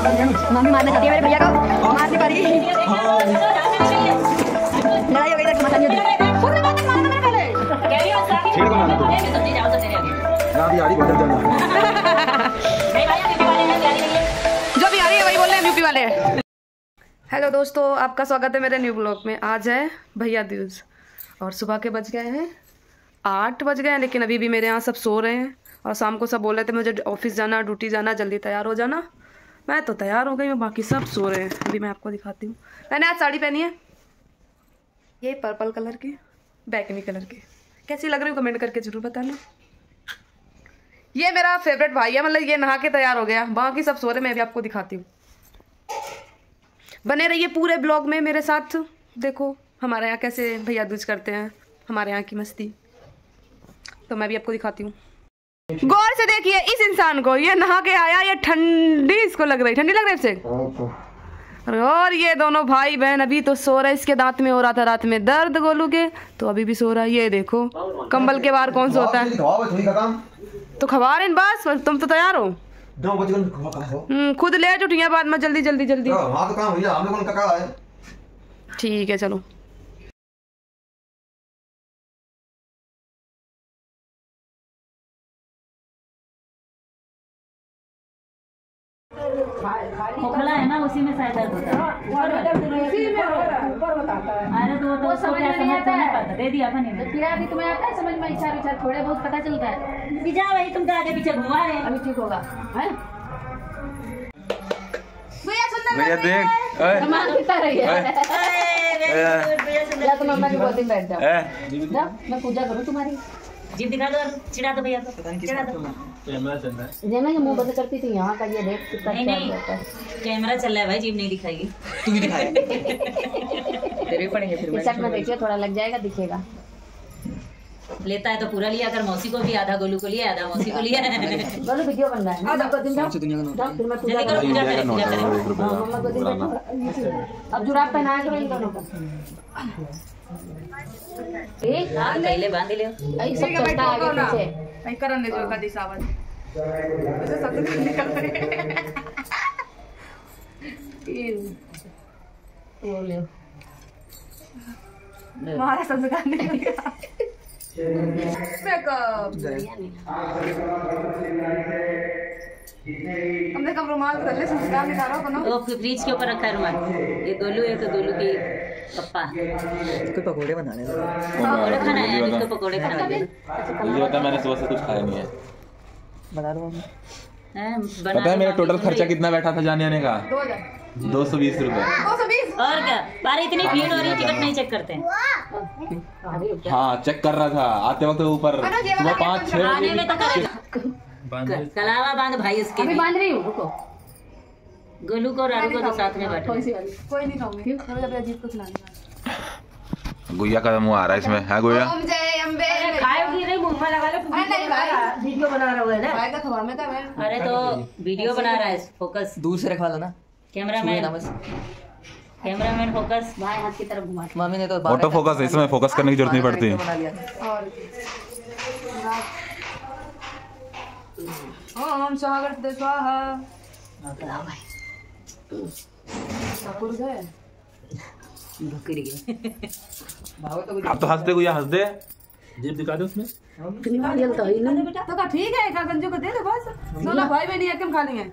Mummy मारने जाती है मेरे भैया को, मार नहीं पा रही। लड़ाई हो गई तक माता नहीं होती। जो भी आ रही है वही बोल रहे हैं यूपी वाले। हेलो दोस्तों, आपका स्वागत है मेरे न्यू ब्लॉग में। आज है भैया दूज और सुबह के बज गए हैं 8 बज गए हैं, लेकिन अभी भी मेरे यहाँ सब सो रहे हैं। और शाम को सब बोल रहे थे मुझे ऑफिस जाना, ड्यूटी जाना, जल्दी तैयार हो जाना। मैं तो तैयार हो गई हूँ, बाकी सब सो रहे हैं। अभी मैं आपको दिखाती हूँ। मैंने आज साड़ी पहनी है, ये पर्पल कलर की, बैगनी कलर की। कैसी लग रही हूँ कमेंट करके जरूर बताना। ये मेरा फेवरेट भाई है, मतलब ये नहा के तैयार हो गया, बाकी सब सो रहे। मैं भी आपको दिखाती हूँ, बने रहिए पूरे ब्लॉग में मेरे साथ। देखो हमारे यहाँ कैसे भैया दूज करते हैं, हमारे यहाँ की मस्ती। तो मैं भी आपको दिखाती हूँ। गौर से देखिए इस इंसान को, ये नहा के आया, ये ठंडी इसको लग रही, ठंडी लग रही है इसे। और ये दोनों भाई बहन अभी तो सो रहे। इसके दांत में हो रहा था रात में दर्द गोलू के, तो अभी भी सो रहा है। ये देखो कंबल के बाहर कौन सोता है, तो खबर इन बस। तुम तो तैयार हो, खुद ले उठिया बाद में जल्दी जल्दी जल्दी। ठीक है चलो। खोखला है ना, उसी में शायद दर्द होता है। अरे तो वो समझ में नहीं आता है, दे दिया अपन ने। फिर अभी तुम्हें आता है समझ में, विचार विचार थोड़े बहुत पता चलता है। जा भाई, तुम तो आगे पीछे घुमा रहे हैं, अभी ठीक होगा। हैं भैया सुंदर देख, सामान कितना रही है। भैया तुम अम्मा की गोदी में बैठ जाओ, मैं पूजा करूं तुम्हारी। जीप दिखा दो, चिढ़ा दो भैया को, चिढ़ा दो। कैमरा चल रहा है, ये ना ये मुंह बंद करती थी यहाँ का, ये देख कितना अच्छा होता है। कैमरा चल रहा है भाई, जीप नहीं दिखाएगी, तू भी दिखाएगा। तेरे पड़ेंगे फिर इस में, देखिए थोड़ा लग जाएगा, दिखेगा। लेता है तो पूरा लिया कर, मौसी को भी आधा, गोलू को लिया, आधा मौसी को लिया। गोलू वीडियो बन रहा है, अब जुराब पहनाया करो इन दोनों को। पहले बांध ले, सब चलता आगे पीछे करने जो का दिसावन ऐसे सब निकल रहे बोले हमारा संस्कार नहीं गया। हमने कब रुमाल बदले, संस्कार निकालो ना। वो फ्रिज के ऊपर रखा है रुमाल। ये गोलू है तो गोलू की पप्पा इसको पकोड़े बनाने, पकोड़े खाना है, इसको पकोड़े खाना है। मुझे पता है, मैंने सुबह से कुछ खाया नहीं है। बता दो पता है मेरा टोटल खर्चा कितना बैठा था जाने आने का? 220 रुपए। 220 और क्या? बारे इतनी भीड़ हो रही है, टिकट नहीं चेक करते हैं। हाँ चेक कर रहा था आते वक्त ऊपर, सुबह 5-6 आने में तो कलावा बांध भाई इसके। अभी बांध रही हूँ, रुको। गोलू को और आरू को तो साथ में बैठो। कोई नहीं खाऊंगी, थोड़ा अजीब कुछ लाना। गुइया का मुंह आ रहा है इसमें। है गुइया खाएगी नहीं, मुंह में लगा ले। वीडियो बना रहा है ना, अरे तो वीडियो बना रहा है, फोकस दूर से रखवा लो ना। कैमरामैन फोकस भाई हाथ की तरफ घुमा। मम्मी ने तो ऑटो फोकस है, इसमें फोकस करने की जरूरत नहीं पड़ती। ओम स्वागत स्वाहा। आप तो हंसते गुइया, हंस दे। जीप दिखा दो उसमें। तो ठीक है, गंजू को दे दो बस। दोनों भाई बहन एक खा लेंगे।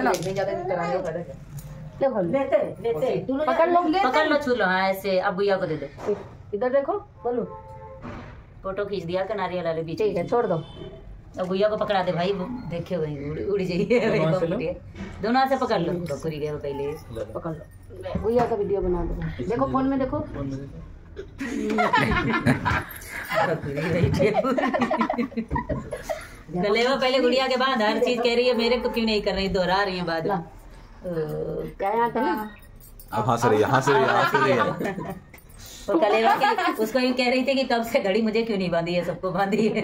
पकड़ लो, छू लो। हाँ ऐसे, अब गुइया को दे दो। इधर देखो, बोलो। फोटो खींच दिया कनारिया वाले बीच। ठीक है, छोड़ दो। अब गुइया को पकड़ा दे भाई, देखे वही उड़ी जाइए। दोनों हाथ से पकड़ लो, बकरी गए पहले पकड़ लो। गुइया का वीडियो बना दो, देखो फोन में देखो। गले में पहले गुड़िया के बाद हर चीज कह रही है, मेरे को क्यों नहीं कर रही, दोहरा रही है बाद में। क्या यहाँ था? अब हंस रही है। वो कलेवा के उसको यूँ कह रही थी कि कब से घड़ी मुझे क्यों नहीं बांधी है, सबको बांधी है।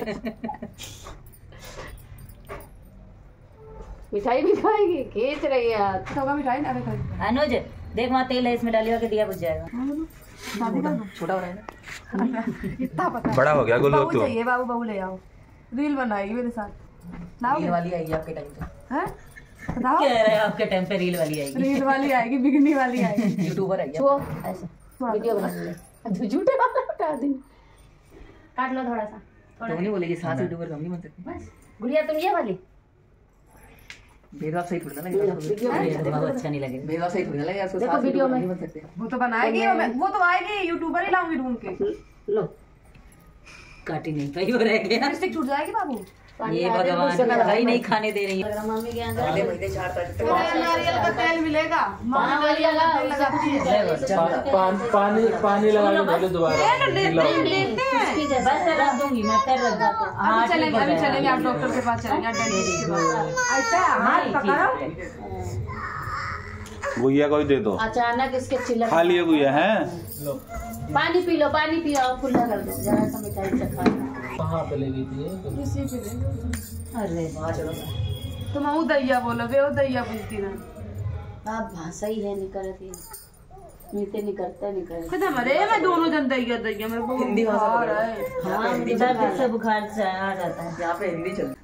मिठाई भी खाएगी, खींच रही है। मिठाई ना खाएगी। अनुज देख वहाँ तेल है, इसमें डालिए के दिया बुझ जाएगा। छोटा हो रहा है ना, इतना पता बड़ा हो गया। गोलू तो बाबू ले आओ, रील बनाएगी मेरे साथ। रील वाली आएगी आपके टाइम पे। हैं कह रहे हैं आपके टाइम पे रील वाली आएगी, रील वाली आएगी, बिगनी वाली आएगी, यूट्यूबर आएगी। छुओ ऐसे वीडियो बना ले, झूठे वाला हटा दे, काट लो थोड़ा सा, तो नहीं बोलेगी साथ यूट्यूबर कम नहीं बन सकती। बस गुड़िया तुम ये वाली भेदभाव सही थोड़ी ना लगेगा, भेदभाव अच्छा नहीं लगेगा, भेदभाव सही थोड़ी ना लगेगा, उसको देखो साथ वीडियो में नहीं बन सकते। वो तो बनाएगी, वो तो आएगी, यूट्यूबर ही लाऊंगी ढूंढ के। लो काटी नहीं पाई वो रह गया, लिपस्टिक छूट जाएगी बाबू। ये भगवान दवाई नहीं खाने दे रही है। अगर मम्मी के अंदर अगले महीने 4 तारीख तक नारियल का तेल मिलेगा, पानी वाली लगा लगाती है, पानी लगा के पहले दोबारा उसकी जैसा बस रख दूंगी मैं, फिर रख दूंगा। अभी चलेंगे आप डॉक्टर के पास चलेंगे, डेंटिस्ट के पास। अच्छा हाथ पकड़ो, गुइया को ही दे दो। अचानक इसके चिल्ला खा लिए गुइया है। पानी पी लो, पानी पियो, खुला कर दो जरा सा मिठाई चखा। कहाँ पे ले गई थी? इसी पे ले। अरे वाह चलो तुम आऊ दैया बोलो बे, ओ दैया बोलती ना। आप भाषा ही है निकलती मीते निकलते खत्म। अरे मैं दोनों जन दैया दैया, मेरे को हिंदी भाषा बुखार है। हाँ दर्द से बुखार से आ जाता है, यहाँ पे हिंदी चलती।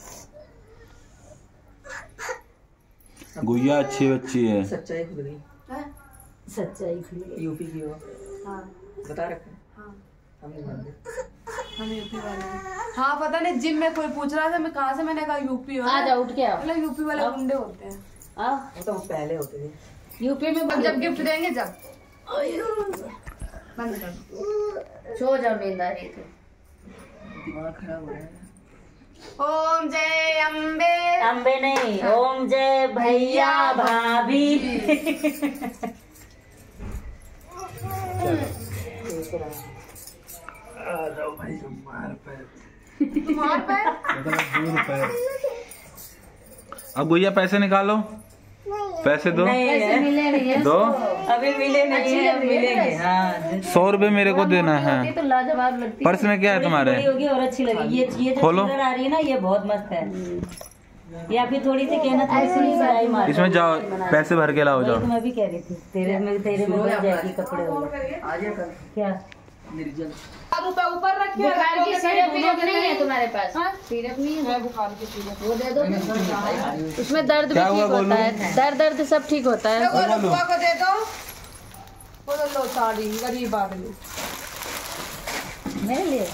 गुइया अच्छी बच्ची है। सच्चाई खुल गई, सच्चाई खुल गई। यूपी की हो, हाँ बता रखा है। हाँ हम नहीं मानते। हम यूपी वाले हैं। हाँ पता नहीं, जिम में कोई पूछ रहा था मैं कहाँ से, मैंने कहा यूपी हो। आ जाओ, उठ के आओ, मतलब यूपी वाले गुंडे होते हैं। आओ। वो तो पहले होते थे। यूपी में अब जब गिफ्ट देंगे जब बंद कर दो। सो जाओ, नींद आ रही थी। दिमाग खराब हो रहा है। ओम जय अम्बे। अम्बे नहीं, ओम जय भैया भाभी। तुम्हार पैर अब गुइया पैसे निकालो, पैसे दो। पैसे मिले नहीं है दो, अभी मिले नहीं है, अब मिलेंगे। हाँ 100 रुपए मेरे को देना है। तो लाजवाब लगती पर्स में क्या है तुम्हारे? थोड़ी होगी और अच्छी लगेगी। ये जो खोलो। चूड़न आ रही है ना, ये बहुत मस्त है। या फिर थोड़ी सी कहना थोड़ी सी सिलाई मार। इसमें जाओ, पैसे भर के लाओ, वही जाओ। तो मैं भी कह रही थी, तेरे में बन जाएगी कपड़े वाले। क्या निर्जल अब ऊपर रखिए। बुखार की सिरप नहीं है तुम्हारे पास? सिरप नहीं है, बुखार की सिरप वो दे दो। उसमें दर्द भी क्या ठीक हुआ होता है, दर्द सब ठीक होता है। बुआ को दे दो। बोलो लो साड़ी, गरीब आदमी मेरे लिए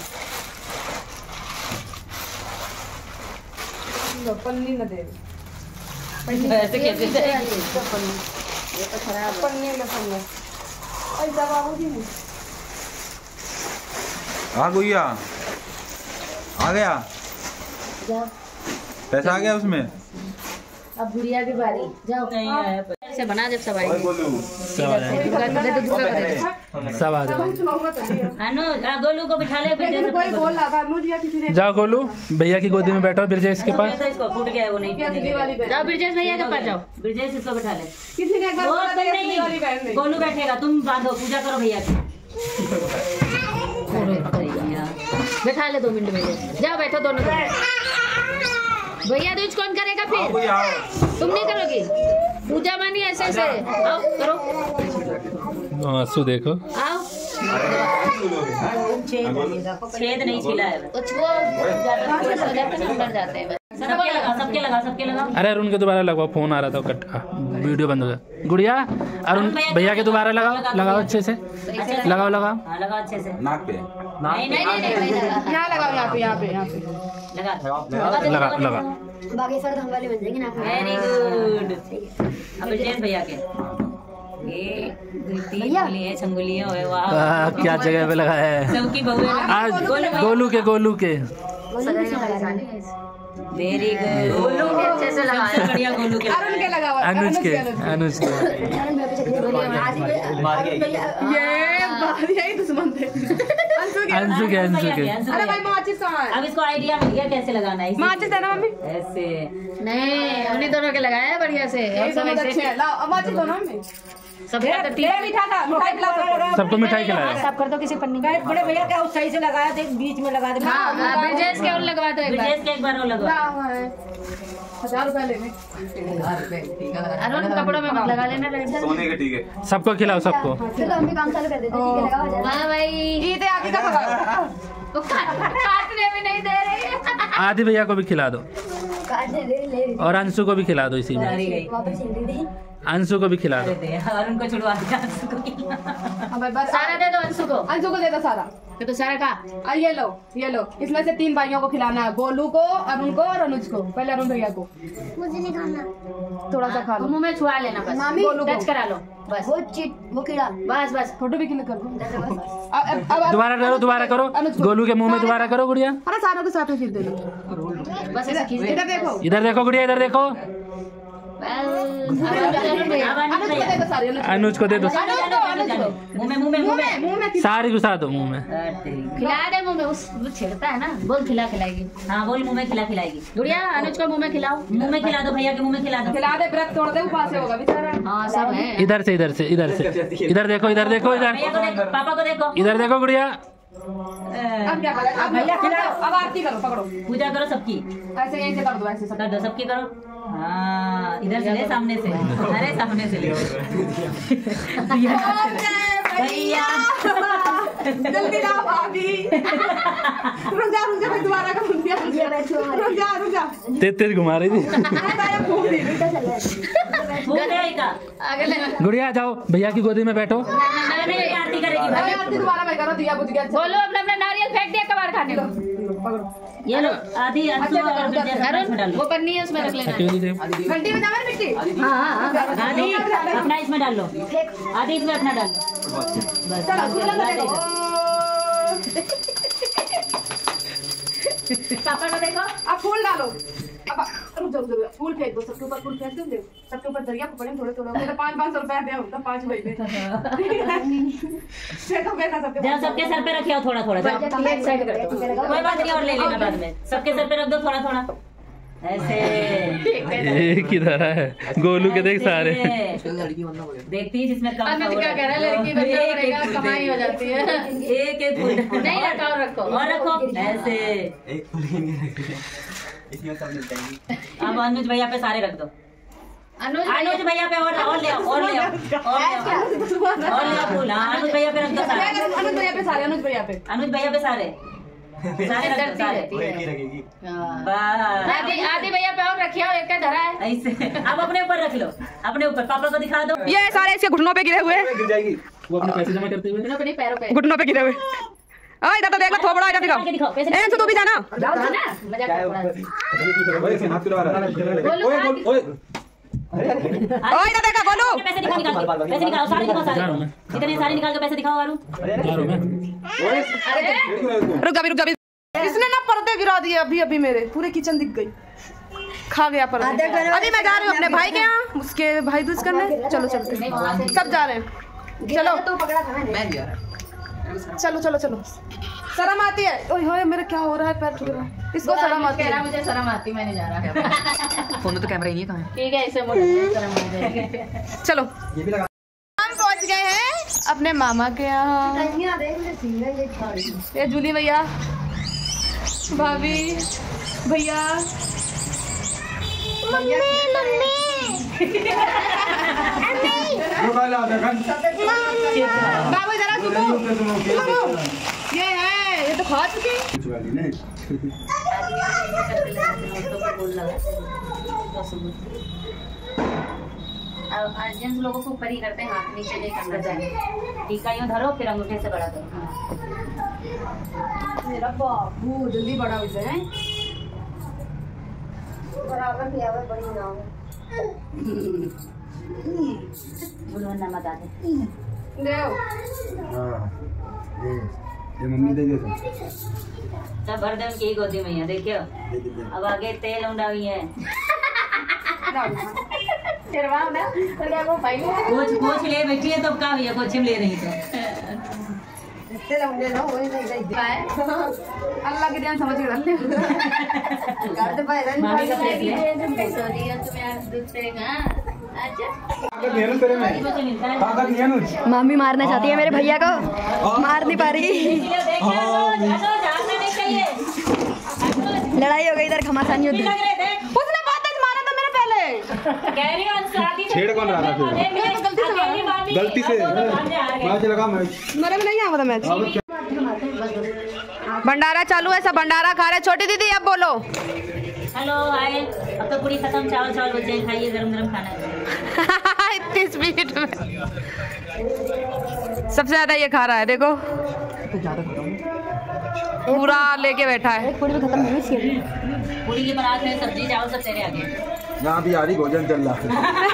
लो, पन्नी न दे ऐसे कैसे जाएगी? ये तो खराब है। पन्नी में पन्नी ऐसा बाबू जी नहीं। हाँ गुइया आ गया, जाओ, पैसा आ गया उसमें। अब गुड़िया की बारी, जाओ। नहीं आया पर। से बना जब सब आएंगे। सब आ जाओ। अनु गोलू को बिठा ले। कोई बोल रहा था मुझे किसी ने। जाओ गोलू, भैया की गोदी में बैठो, ब्रजेश के पास। इसको फूट गया, वो नहीं पीनेगा। जाओ ब्रिजेश भैया के पास जाओ। ब्रिजेश इसको बिठा ले। किसी ने एक बार वो बोला था तुम कि अपनी वाली बहन नहीं, नहीं। गोलू बैठेगा, तुम बांधो, पूजा करो भैया की। बैठा ले 2 मिनट में, जाओ बैठो दोनों। भैया दूज कौन करेगा फिर? तुम नहीं करोगी? पूजा मानी ऐसे ऐसे। आओ करो। आंसू देखो। आओ। छेद नहीं छिला है। तो छुओ, ज्यादा हो जाते हैं, अंदर जाते हैं। सबके लगा। अरे अरुण के दोबारा लगाओ, फोन आ रहा था, कट वीडियो बंद हो गया। गुड़िया अरुण भैया के दोबारा लगाओ, लगाओ अच्छे से, लगाओ लगाओ। हाँ लगा अच्छे से। नाक पे नहीं नहीं नहीं यहाँ लगाओ, यहाँ पे यहाँ पे यहाँ पे लगा। लगा। बाकी सर हम वाले बन जाएंगे ना। Very good. अब ब्रिजेश भैया के ये 3 गोली है, छंगुली है। वाह क्या जगह पे लगाया है? सबकी बहू आज गोलू के वेरी गुड। गोलू के अच्छे से लगाया, सबसे बढ़िया गोलू के। अरुण के लगा हुआ, अनुज के ये बाहर यही दुश्मन थे। अंशु के अरे भाई माचिस कहाँ है? अब इसको आइडिया मिल गया कैसे लगाना है। माचिस है ना मम्मी? ऐसे नहीं, उन्हीं दोनों के लगाया है बढ़िया से। यही सब अच्छे हैं। लाओ अब माचिस दो ना मम्मी। सब मीठा था, मिठाई खिला सबको मिठाई खिलाया। साफ कर दो किसी पन्नी में। बड़े भैया क्या सही से लगाया थे, बीच में लगा दे। हाँ, ब्रिजेश के और लगवा दो एक बार। ब्रिजेश के एक बार वो लगवा। 1000 रुपए लेने। अरुण कपड़ों में मत लगा लेना। सोने के, ठीक है। सबको खिलाओ, सबको। चलो हम भी काम चालू कर देते हैं। वाह भाई, ईद आगे का पकाओ। वो काटने भी नहीं दे रही है। आदि भैया को भी खिला दो। और अंशु को भी खिला दो इसी में, अंशु को भी खिला दो। और उनको छुड़वा दिया अंशु को। सारा दे दो अंशु को दे दो सारा। तो सारा का ये लो इसमें से 3 भाइयों को खिलाना है, गोलू को, अरुण को और अनुज को। पहले अरुण भैया को। मुझे नहीं खाना, थोड़ा सा खा लो, मुंह में छुआ लेना बस, टच करा लो बस। वो कीड़ा बस फोटो भी क्लिक कर लो। दोबारा करो गोलू के मुंह में दोबारा करो गुड़िया। अरे सारों के साथ में खींच दे लो बस, ऐसे खींच दे। इधर देखो गुड़िया, इधर देखो। अनुज को दे दो, मुंह में सारी घुसा दो मुंह में। खिला दे मुंह में, उस छिड़ता है ना, बोल खिलाएगी। हाँ बोल मुंह में खिलाएगी। गुड़िया अनुज को मुंह में खिलाओ, मुंह में खिला दो, भैया के मुंह में खिला दो। खिला दे, व्रत तोड़ दे, उपास से होगा बेचारा। हाँ सब है। इधर से इधर देखो, इधर पापा को देखो, इधर देखो गुड़िया। अब क्या करें? अब भैया खिलाओ, अब आरती करो, पकड़ो, पूजा करो सबकी। ऐसे यहीं से कर दो, ऐसे कर दो सबकी करो। हाँ इधर से ले, सामने से, अरे सामने से ले। भैया जल्दी लाओ भाभी। रुक जा भाई, दोबारा कर दिया। रुक जा तेज घुमा रही थी। गुड़िया जाओ भैया की गोदी में बैठो। आरती करेगी भाई। आरती दोबारा मैं करो, दिया बुझ गया। बोलो अपना नारियल फेंक दिया कबाड़ खाने को। ये लो आधी अंशु और अरुण वो पन्नी है उसमें रख लेना। घंटी बजा मेरे मिट्टी। हाँ आधी अपना इसमें डाल लो, आधी इसमें अपना डाल लो। पापा को देखो, अब फूल डालो। अब रुक जाओ, फूल फेंक दो सबके ऊपर, फूल फेंक दो सबके ऊपर। दरिया को पड़े थोड़े 500 रुपए दे, 5 महीने सबके सर पे रखे हो थोड़ा। कोई बात नहीं, और ले लेना बाद में। सबके सर पे रख दो थोड़ा ऐसे। एक ही तरह है गोलू के, देख सारे देखती है जिसमें कम क्या कह रहा है, लड़की बच्चा कमाई हो जाती है। एक फूल नहीं रखो और रखो ऐसे। अब अनुज भैया पे सारे रख दो। अनुज भैया पे और ले आओ फूल। अनुज भैया पे रख दो सारे। अनुज भैया पे सारे। अनुज भैया पे सारे आधी भैया पे और रखिए, एक का धरा है ऐसे। अब अपने ऊपर रख लो, अपने ऊपर। पापा को दिखा दो। ये सारे इसके घुटनों पे गिरे हुए, गिर जाएगी वो अपने पैसे जमा करते हुए। पैरों पे, घुटनों पे गिरे हुए। इधर तो देख लो, थोड़ा इधर दिखाओ। तू भी जाना। इधर देखा गोलू। पैसे निकालो, सारे दिखाओ, सारे इतने सारे निकाल के पैसे दिखाओ। आरू रुक जा। इसने ना पर्दे गिरा दिए अभी मेरे, पूरे किचन दिख गई, खा गया पर्दे। अभी मैं जा रही हूँ अपने भाई के यहाँ, उसके भाई दूज करने। चलो चलते, सब जा रहे हैं। चलो। शर्म आती है? ओए मेरे क्या हो रहा है, पैर छू रहा है। इसको शर्म आती है। मुझे शर्म आती, मैं नहीं जा रहा। फोन में तो कैमरा ही नहीं है, कहाँ है? ठीक है, इसे शर्म आ जाएगी। चलो हम पहुँच गए हैं अपने मामा के यहाँ। ये जूली भैया, भाभी, भैया, बाबू जरा सुनो। ये तो खा चुके। जेंट्स लोगों को ऊपर ही करते हैं, हाथ नीचे नहीं करना चाहिए। टीका यूं धरो, फिर अंगूठे से बड़ा करो। मेरा बाबू जल्दी बड़ा हो जाए। बराबर भी आवे, बड़ी ना हो। नमक आते ये मम्मी दे दे सब भर दे उनकी गोदी में है। देखियो अब आगे तेल उंडा हुई है। कोच ले बैठी है, तो क्या भैया कोचिंग ले रही अल्लाह के ध्यान समझ के मम्मी मारना चाहती है मेरे भैया को, मार नहीं पा रही। लड़ाई हो गई इधर, घमासान युद्ध। उसने बहुत तेज मारा था मेरे पहले। छेड़ कौन रहा था फिर? गलती से मैच लगा, मेरे में नहीं आया था मैच। भंडारा चालू है, सब भंडारा खा रहे। छोटी दीदी अब बोलो। Hello hi. अब तो पूरी खत्म, चावल चावल बचे हैं, खाइए गरम गरम खाना है। इतनी स्पीड में सबसे ज्यादा ये खा रहा है, देखो पूरा लेके बैठा है। पूरी भी खत्म नहीं इसकी। पूरी की बारात में सब्जी चावल सब तेरे आगे। यहाँ बिहारी भोजन चल रहा है।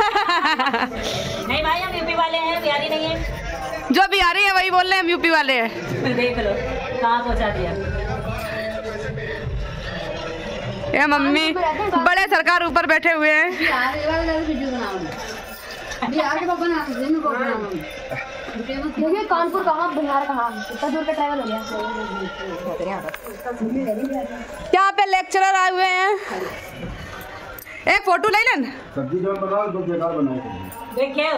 नहीं भाई, हम यूपी वाले हैं, बिहारी नहीं है। जो बिहारी है वही बोल रहे हैं, हम यूपी वाले हैं। देख लो कहाँ पहुँचा दिया। ये मम्मी बड़े सरकार ऊपर बैठे हुए हैं। देखिए कानपुर कहाँ, बिहार कहाँ, इतना दूर का ट्रैवल हो गया। यहाँ पे लेक्चरर आए हुए हैं, एक फोटो ले लें। सब्जी जो बनाओ तो बेकार बनाओ। देखिए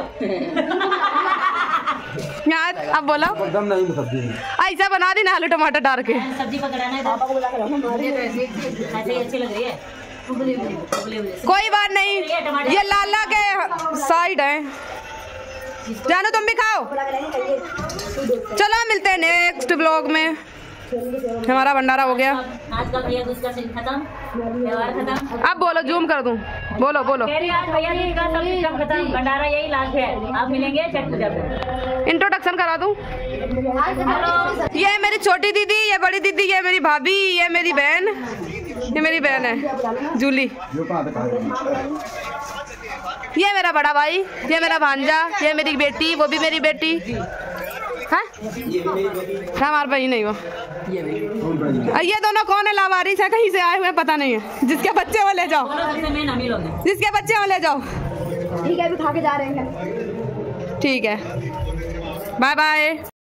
यार अब बोलो, एकदम नहीं सब्जी में ऐसा बना दी ना आलू टमाटर डाल के। सब्जी पकड़ाना है, ऐसे ही अच्छी लग रही है। कोई बात नहीं, ये लाला के साइड है। जानो तुम भी खाओ। चलो मिलते हैं नेक्स्ट ब्लॉग में। हमारा भंडारा हो गया। आज का भैया दूज का सीन खत्म, त्योहार खत्म। अब बोलो, जूम कर दूं, बोलो बोलो। आज भैया दूज का सब सिस्टम खत्म, भंडारा यही लास्ट है। आप मिलेंगे छठ पूजा पे। इंट्रोडक्शन करा दूं। ये मेरी छोटी दीदी, ये बड़ी दीदी, ये मेरी भाभी, ये मेरी बहन, ये मेरी बहन है जूली, ये मेरा बड़ा भाई, ये मेरा भांजा, ये मेरी बेटी, वो भी मेरी बेटी है। हमारा भाई नहीं वो। ये दोनों कौन है? लावारिस है, कहीं से आए हुए पता नहीं है। जिसके बच्चे वो ले जाओ, जिसके बच्चे वो ले जाओ। ठीक है, अभी खा के जा रहे हैं। ठीक है, बाय बाय।